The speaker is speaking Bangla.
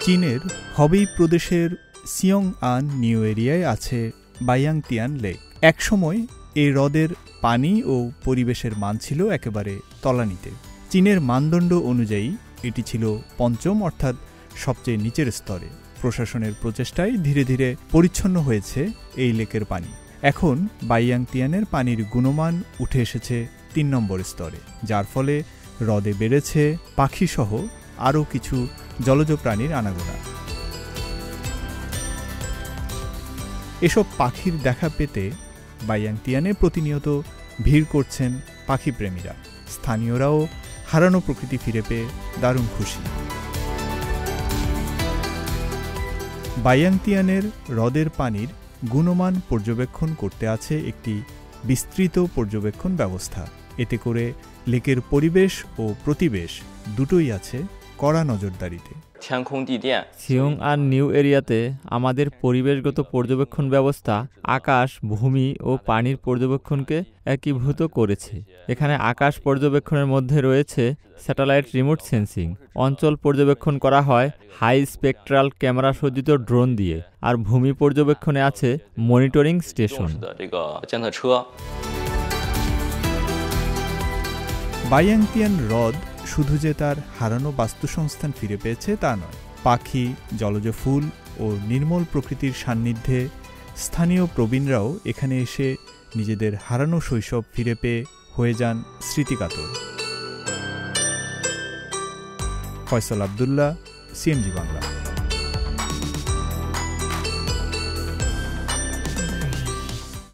চীনের হবেই প্রদেশের সিয়ং আন নিউ এরিয়ায় আছে বাইয়াংতিয়ান লেক। একসময় এই হ্রদের পানি ও পরিবেশের মান ছিল একেবারে তলানিতে। চীনের মানদণ্ড অনুযায়ী এটি ছিল পঞ্চম অর্থাৎ সবচেয়ে নিচের স্তরে। প্রশাসনের প্রচেষ্টায় ধীরে ধীরে পরিচ্ছন্ন হয়েছে এই লেকের পানি। এখন বাইয়াংতিয়ানের পানির গুণমান উঠে এসেছে ৩ নম্বর স্তরে, যার ফলে হ্রদে বেড়েছে পাখিসহ আরও কিছু জলজ প্রাণীর আনাগোনা। এসব পাখির দেখা পেতে বাইয়াংতিয়ানে প্রতিনিয়ত ভিড় করছেন পাখিপ্রেমীরা। স্থানীয়রাও হারানো প্রকৃতি ফিরে পেয়ে দারুণ খুশি। বাইয়াংতিয়ানের হ্রদের পানির গুণমান পর্যবেক্ষণ করতে আছে একটি বিস্তৃত পর্যবেক্ষণ ব্যবস্থা। এতে করে লেকের পরিবেশ ও প্রতিবেশ দুটোই আছে কড়া নজরদারিতে। সিয়ং আন নিউ এরিয়াতে আমাদের পরিবেশগত পর্যবেক্ষণ ব্যবস্থা আকাশ, ভূমি ও পানির পর্যবেক্ষণকে একীভূত করেছে। এখানে আকাশ পর্যবেক্ষণের মধ্যে রয়েছে স্যাটেলাইট রিমোট সেন্সিং। অঞ্চল পর্যবেক্ষণ করা হয় হাই স্পেকট্রাল ক্যামেরা সজ্জিত ড্রোন দিয়ে, আর ভূমি পর্যবেক্ষণে আছে মনিটরিং স্টেশন। বাইয়াংতিয়ান হ্রদ শুধু যে তার হারানো বাস্তুসংস্থান ফিরে পেয়েছে তা নয়, পাখি, জলজ ফুল ও নির্মল প্রকৃতির সান্নিধ্যে স্থানীয় প্রবীণরাও এখানে এসে নিজেদের হারানো শৈশব ফিরে পেয়ে হয়ে যান স্মৃতিকাতর। ফয়সাল আব্দুল্লাহ, সিএমজি বাংলা।